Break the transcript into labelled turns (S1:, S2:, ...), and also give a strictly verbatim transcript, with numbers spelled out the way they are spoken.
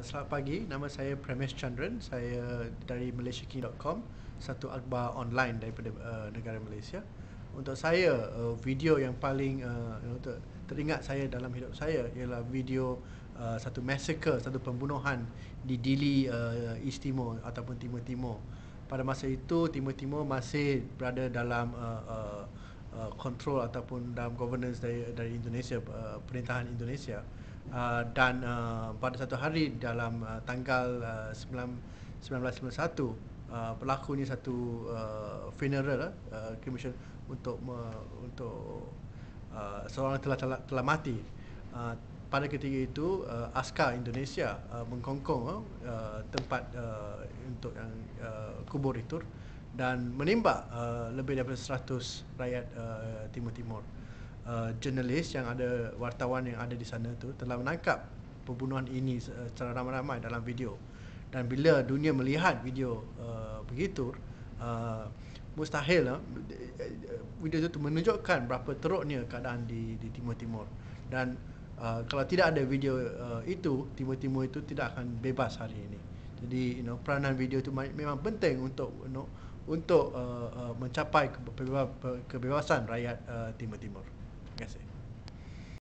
S1: Selamat pagi, nama saya Pramesh Chandran. Saya dari malaysia king dot com, satu akhbar online daripada uh, negara Malaysia. Untuk saya, uh, video yang paling uh, you know, ter teringat saya dalam hidup saya ialah video uh, satu massacre, satu pembunuhan di Dili, uh, East Timor ataupun Timur Timur. Pada masa itu, Timur Timur masih berada dalam uh, uh, uh, control ataupun dalam governance dari, dari Indonesia, uh, pemerintahan Indonesia. Uh, dan uh, pada satu hari dalam uh, tanggal uh, sembilan belas sembilan satu uh, berlakunya satu uh, funeral uh, cremation untuk uh, untuk uh, seorang telah telah, telah mati. Uh, pada ketika itu uh, askar Indonesia uh, mengkongkong uh, tempat uh, untuk yang uh, kubur itu dan menembak uh, lebih daripada seratus rakyat uh, Timur Timur. Uh, jurnalis yang ada, wartawan yang ada di sana tu telah menangkap pembunuhan ini secara ramai-ramai dalam video. Dan bila dunia melihat video uh, begitu, uh, mustahil uh, video itu menunjukkan berapa teruknya keadaan di di Timur Timur. Dan uh, kalau tidak ada video uh, itu, Timur Timur itu tidak akan bebas hari ini. Jadi you know, peranan video itu memang penting untuk you know, untuk uh, uh, mencapai kebebasan rakyat uh, Timur Timur. Terima kasih.